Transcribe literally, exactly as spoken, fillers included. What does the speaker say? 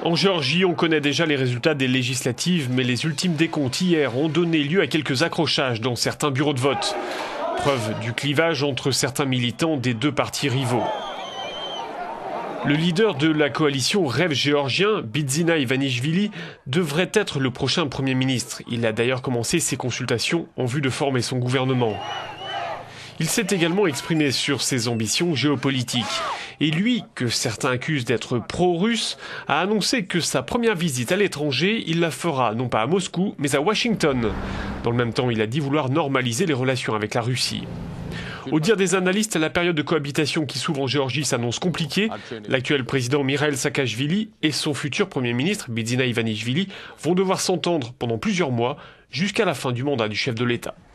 En Géorgie, on connaît déjà les résultats des législatives, mais les ultimes décomptes hier ont donné lieu à quelques accrochages dans certains bureaux de vote. Preuve du clivage entre certains militants des deux partis rivaux. Le leader de la coalition Rêve géorgien, Bidzina Ivanishvili, devrait être le prochain Premier ministre. Il a d'ailleurs commencé ses consultations en vue de former son gouvernement. Il s'est également exprimé sur ses ambitions géopolitiques. Et lui, que certains accusent d'être pro-russe, a annoncé que sa première visite à l'étranger, il la fera non pas à Moscou, mais à Washington. Dans le même temps, il a dit vouloir normaliser les relations avec la Russie. Au dire des analystes, la période de cohabitation qui s'ouvre en Géorgie s'annonce compliquée. L'actuel président Mikhail Saakashvili et son futur Premier ministre, Bidzina Ivanishvili, vont devoir s'entendre pendant plusieurs mois, jusqu'à la fin du mandat du chef de l'État.